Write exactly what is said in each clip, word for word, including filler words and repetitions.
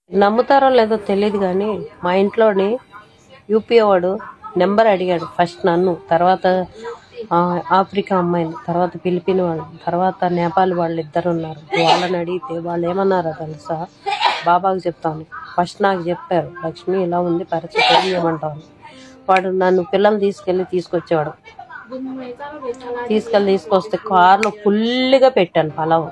నమ్ముతారో లేదో తెలియదు కానీ మా ఇంట్లోని యూపీ వాడు నెంబర్ అడిగాడు. ఫస్ట్ నన్ను, తర్వాత ఆఫ్రికా అమ్మాయిని, తర్వాత ఫిలిపిన్ వాళ్ళు, తర్వాత నేపాల్ వాళ్ళు ఇద్దరు ఉన్నారు. వాళ్ళని అడిగితే వాళ్ళు ఏమన్నారో తెలుసా? బాబాకి చెప్తాను. ఫస్ట్ నాకు చెప్పారు, లక్ష్మి ఇలా ఉంది పరిస్థితి, ఏం చేయమంటాను. వాడు నన్ను పిల్లల్ని తీసుకెళ్ళి తీసుకొచ్చేవాడు. తీసుకెళ్ళి తీసుకొస్తే కార్లో ఫుల్గా పెట్టాను పలావ్.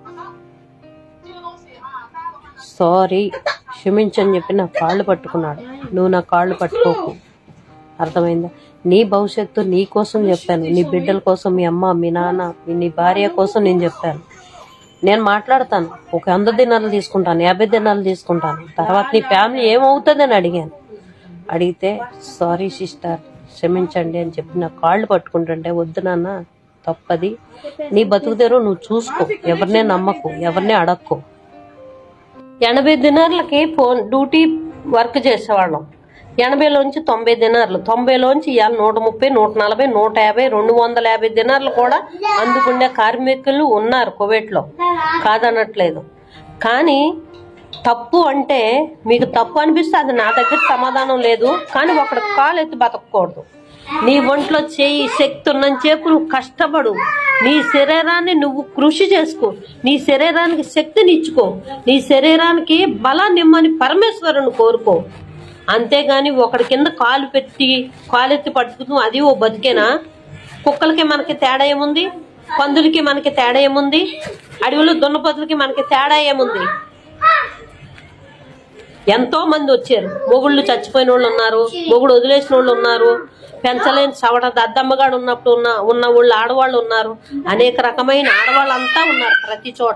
సారీ క్షమించని చెప్పి నా కాళ్ళు పట్టుకున్నాడు. నువ్వు నా కాళ్ళు పట్టుకోకు, అర్థమైందా? నీ భవిష్యత్తు నీ కోసం చెప్పాను, నీ బిడ్డల కోసం, మీ అమ్మ, మీ నాన్న, నీ భార్య కోసం నేను చెప్పాను. నేను మాట్లాడతాను, ఒక వంద దినాలు తీసుకుంటాను, యాభై దినాలు తీసుకుంటాను, తర్వాత నీ ఫ్యామిలీ ఏమవుతుంది అని అడిగాను. అడిగితే సారీ సిస్టర్ క్షమించండి అని చెప్పి నా కాళ్ళు పట్టుకుంటుంటే, వద్దు నాన్న తప్పది, నీ బతుకుదేరో నువ్వు చూసుకో, ఎవరినే నమ్మకు, ఎవరినే అడక్కు. ఎనభై దినార్లకి ఫోన్ డ్యూటీ వర్క్ చేసేవాళ్ళం. ఎనభైలోంచి తొంభై దినార్లు, తొంభైలోంచి ఇవాళ నూట ముప్పై నూట నలభై నూట యాభై రెండు వందల యాభై దినార్లు కూడా అందుకునే కార్మికులు ఉన్నారు కువైట్లో, కాదనట్లేదు. కానీ తప్పు అంటే మీకు తప్పు అనిపిస్తే అది నా దగ్గర సమాధానం లేదు. కానీ ఒకటి కాలు ఎత్తి బతకూడదు. నీ ఒంట్లో చేయి శక్తి ఉన్నంతసేపు నువ్వు కష్టపడు, నీ శరీరాన్ని నువ్వు కృషి చేసుకో, నీ శరీరానికి శక్తిని ఇచ్చుకో, నీ శరీరానికి బలాన్ని ఇమ్మని పరమేశ్వరుని కోరుకో. అంతేగాని ఒకటి కింద కాలు పెట్టి కాలెత్తి పట్టుకుని అది ఓ బతికేనా? కుక్కలకి మనకి తేడా ఏముంది? పందులకి మనకి తేడా ఏముంది? అడవిలో దున్నపోతులకి మనకి తేడా ఏముంది? ఎంతో మంది వచ్చారు, మొగుళ్ళు చచ్చిపోయిన వాళ్ళు ఉన్నారు, మొగుడు వదిలేసిన వాళ్ళు ఉన్నారు, పెంచలేని సవడ దద్దమ్మగాడు ఉన్నప్పుడు ఉన్న ఉన్న వాళ్ళు ఆడవాళ్ళు ఉన్నారు, అనేక రకమైన ఆడవాళ్ళంతా ఉన్నారు ప్రతి చోట.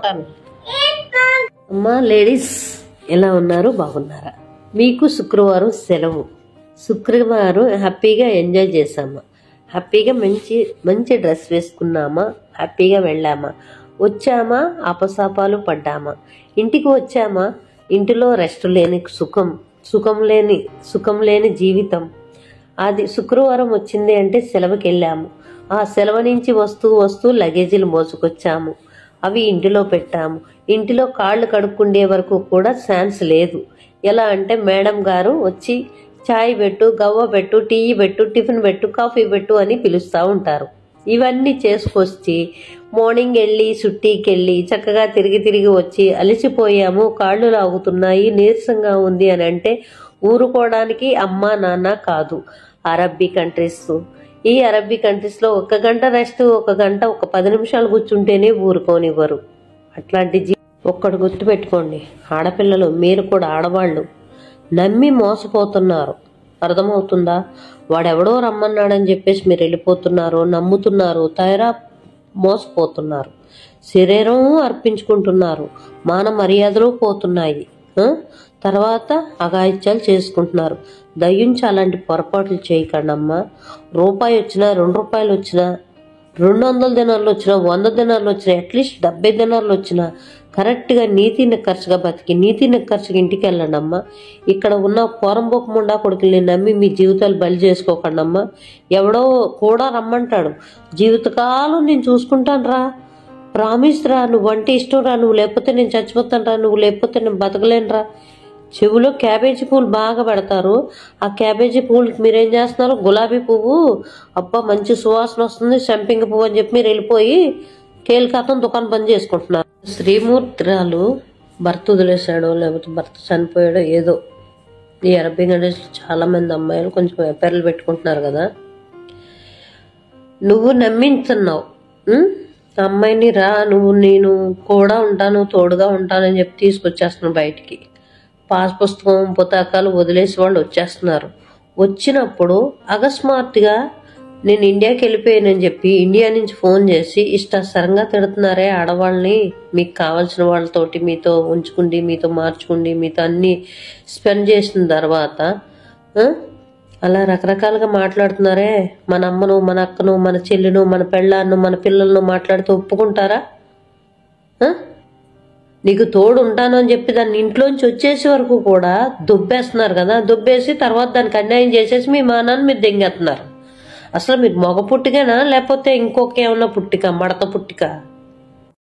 అమ్మా లేడీస్ ఎలా ఉన్నారు? బాగున్నారా? మీకు శుక్రవారం సెలవు. శుక్రవారం హ్యాపీగా ఎంజాయ్ చేసామా, హ్యాపీగా మంచి మంచి డ్రెస్ వేసుకున్నామా, హ్యాపీగా వెళ్ళామా, వచ్చామా, అపసాపాలు పడ్డామా, ఇంటికి వచ్చామా, ఇంటిలో రెస్ట్ లేని సుఖం, సుఖం లేని సుఖం లేని జీవితం. అది శుక్రవారం వచ్చింది అంటే సెలవుకి వెళ్ళాము. ఆ సెలవు నుంచి వస్తూ వస్తూ లగేజీలు మోసుకొచ్చాము, అవి ఇంటిలో పెట్టాము. ఇంటిలో కాళ్ళు కడుక్కుండే వరకు కూడా ఛాన్స్ లేదు. ఎలా అంటే మేడం గారు వచ్చి చాయ్ పెట్టు, గవ్వ పెట్టు, టీ పెట్టు, టిఫిన్ పెట్టు, కాఫీ పెట్టు అని పిలుస్తూ ఉంటారు. ఇవన్నీ చేసుకొచ్చి మార్నింగ్ వెళ్ళి సుట్టీకి వెళ్ళి చక్కగా తిరిగి తిరిగి వచ్చి అలసిపోయాము, కాళ్ళు లాగుతున్నాయి, నీరసంగా ఉంది అని అంటే ఊరుకోవడానికి అమ్మ నాన్న కాదు, అరబ్బీ కంట్రీస్. ఈ అరబ్బీ కంట్రీస్లో ఒక గంట రెస్ట్, ఒక గంట ఒక పది నిమిషాలు కూర్చుంటేనే ఊరుకోనివ్వరు. అట్లాంటి జీ ఒక్కడు గుర్తుపెట్టుకోండి, ఆడపిల్లలు మీరు కూడా ఆడవాళ్ళు నమ్మి మోసపోతున్నారు, అర్థమవుతుందా? వాడెవడో రమ్మన్నాడని చెప్పేసి మీరు వెళ్ళిపోతున్నారు, నమ్ముతున్నారు, తయారా మోసపోతున్నారు, శరీరం అర్పించుకుంటున్నారు, మాన మర్యాదలు పోతున్నాయి, తర్వాత అఘాయిత్యాలు చేసుకుంటున్నారు. దయించి అలాంటి పొరపాట్లు చేయకండి అమ్మా. రూపాయి వచ్చినా, రెండు రూపాయలు వచ్చినా, రెండు వందల దినాలు వచ్చినా, వంద దినాలు వచ్చినా, అట్లీస్ట్ డెబ్బై దినాలు వచ్చినా కరెక్ట్గా నీతి నిక్కర్చుగా బతికి నీతి నిక్కర్చుగా ఇంటికి వెళ్ళండి అమ్మా. ఇక్కడ ఉన్న పోరంబోకు ముండా కొడుకుల్ని నమ్మి మీ జీవితాలు బలి చేసుకోకండి అమ్మా. ఎవడో కూడా రమ్మంటాడు, జీవితకాలం నేను చూసుకుంటాను రా, ప్రామిస్ రా, నువ్వు అంటే ఇష్టం రా, నువ్వు లేకపోతే నేను చచ్చిపోతాను రా, నువ్వు లేకపోతే నేను బతకలేను రా. చెవులో క్యాబేజీ పువ్వులు బాగా పెడతారు, ఆ క్యాబేజీ పువ్వులకి మీరేం చేస్తున్నారు? గులాబీ పువ్వు అబ్బా మంచి సువాసన వస్తుంది, సంపింగ పువ్వు అని చెప్పి మీరు వెళ్ళిపోయి కేలికాతం దుకాణం బంద్ చేసుకుంటున్నారు. శ్రీమూర్తిరాలు భర్త వదిలేశాడో లేకపోతే భర్త చనిపోయాడో ఏదో, ఈ అరబ్బీ కంట్రీస్లో చాలా మంది అమ్మాయిలు కొంచెం ఎప్పర్లు పెట్టుకుంటున్నారు కదా. నువ్వు నమ్మించున్నావు అమ్మాయిని, రా నువ్వు నేను కూడా ఉంటాను, తోడుగా ఉంటానని చెప్పి తీసుకొచ్చేస్తున్నావు బయటికి. పాస్ పుస్తకం పుస్తకాలు వదిలేసి వాళ్ళు వచ్చేస్తున్నారు. వచ్చినప్పుడు అకస్మాత్తుగా నేను ఇండియాకి వెళ్ళిపోయానని చెప్పి ఇండియా నుంచి ఫోన్ చేసి ఇష్టాసరంగా తిడుతున్నారే ఆడవాళ్ళని, మీకు కావాల్సిన వాళ్ళతోటి మీతో ఉంచుకుండి, మీతో మార్చుకుండి, మీతో అన్ని స్పెండ్ చేసిన తర్వాత అలా రకరకాలుగా మాట్లాడుతున్నారే. మన అమ్మను, మన అక్కను, మన చెల్లిను, మన పెళ్ళాన్ని, మన పిల్లలను మాట్లాడితే ఒప్పుకుంటారా? నీకు తోడు ఉంటాను అని చెప్పి దాన్ని ఇంట్లోంచి వచ్చేసే వరకు కూడా దుబ్బేస్తున్నారు కదా. దుబ్బేసి తర్వాత దానికి అన్యాయం చేసేసి మీ మానాన్ని మీరు దెంగేస్తున్నారు. అసలు మీరు మగ పుట్టికనా లేకపోతే ఇంకొక ఏమన్నా పుట్టిక, మడత పుట్టిక?